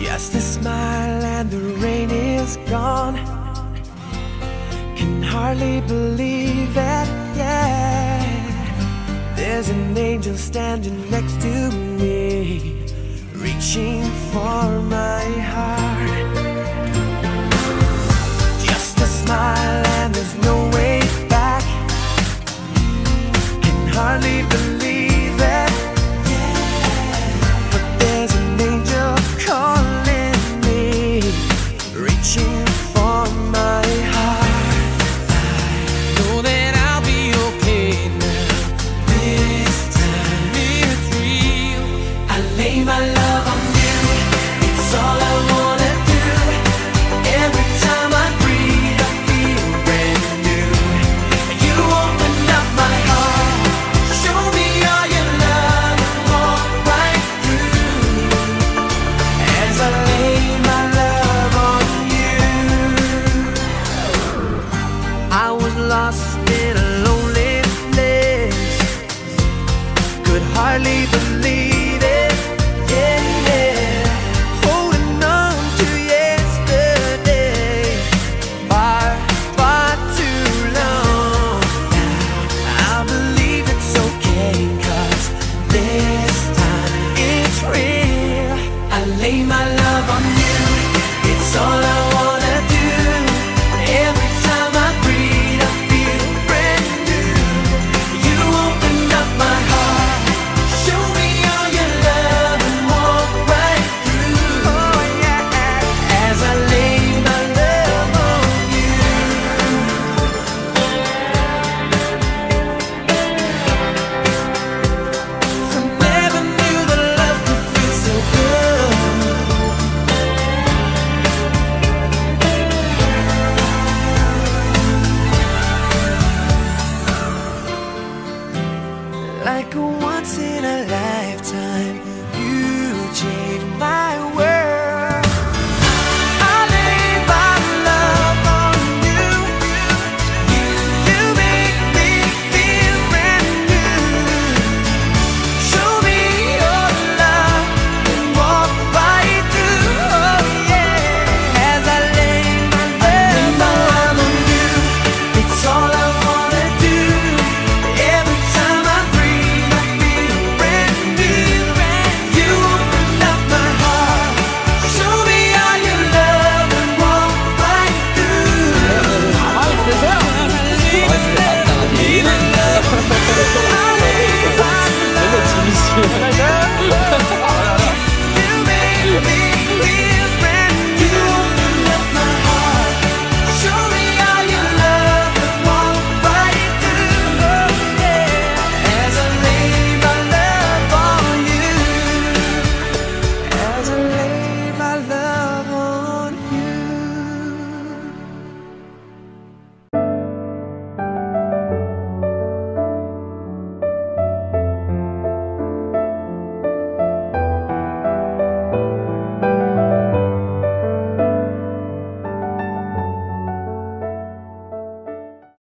Just a smile and the rain is gone. Can hardly believe it, yeah. There's an angel standing next to me, reaching for my heart. Just a smile and there's no way back. Can hardly believe it, yeah. But there's an angel calling me, reaching for my heart. I know that I'll be okay now. This time it's real. I lay my love on you. It's all I wanna do. Every time I breathe, I feel brand new. You open up my heart, show me all your love, and walk right through. As I lay my love on you, I was lost in a lonely place, could hardly believe it, yeah. Holding on to yesterday, far, far too long. Now I believe it's okay, 'cause this time it's real. I lay my love